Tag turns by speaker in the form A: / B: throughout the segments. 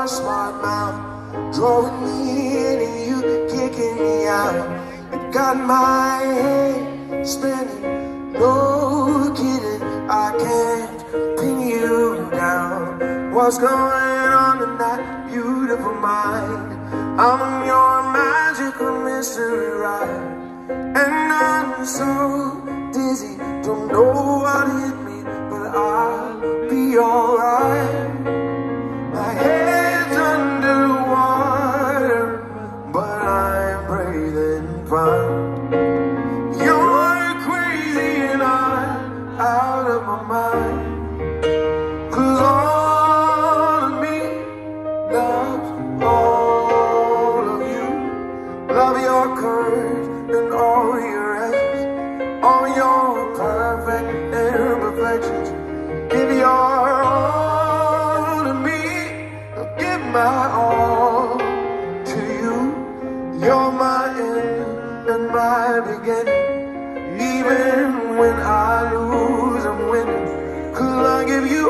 A: your smart mouth, drawing me in and you kicking me out. It got my head spinning, no kidding, I can't pin you down. What's going on in that beautiful mind? I'm your magical mystery ride, and I'm so dizzy, don't know what hit me, but I'll be alright. My head's underwater, but I'm breathing fine. You're crazy and I'm out of my mind, 'cause all of me loves all of you. Love your curves and all your edges, all your perfect imperfections. Give your all to me, I'll give my all to you. You're my end and my beginning. Even when I lose, I'm winning, 'cause I give you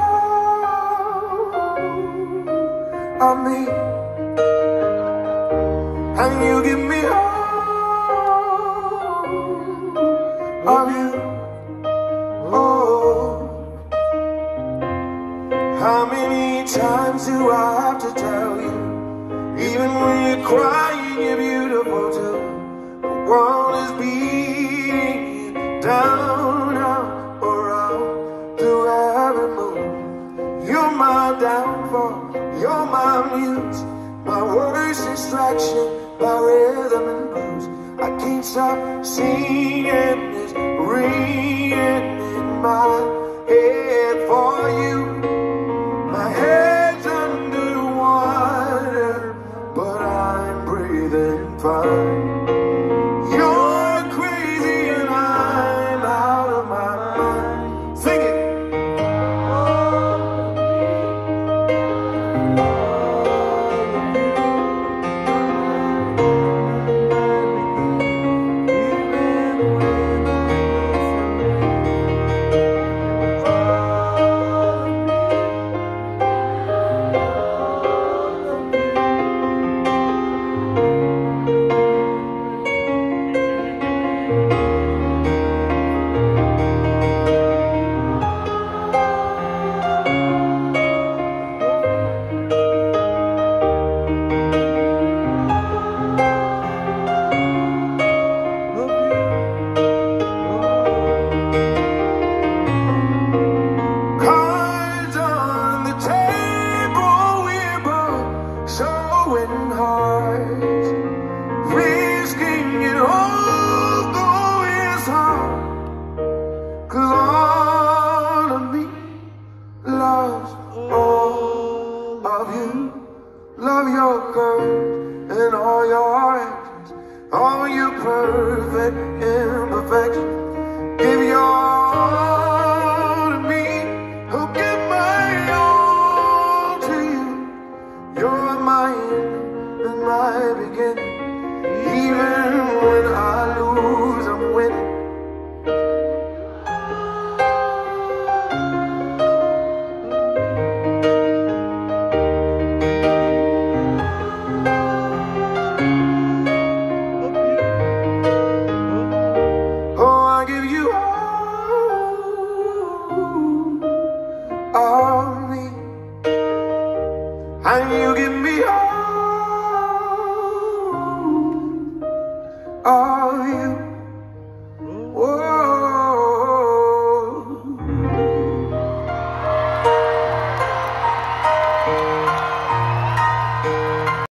A: all of me, and you give me all of you. Oh, how many times do I have to tell you? Even when you're crying, you're beautiful too. The world is beating you down, out, around, through every move. You're my downfall, you're my muse, my worst distraction, my rhythm and blues. I can't stop singing, it's ringing in my head for you. My head's underwater, but I'm breathing fine. You're crazy and I'm out of my mind. Sing it. Risking it all, though it's hard, 'cause all of me loves all of you. Love your curves and all your actions, all your perfect imperfections. Give your all to me, I'll give my all to you. You're my end and my beginning. Even when I lose, I'm winning. Oh, I give you all of me, and you give me all of you.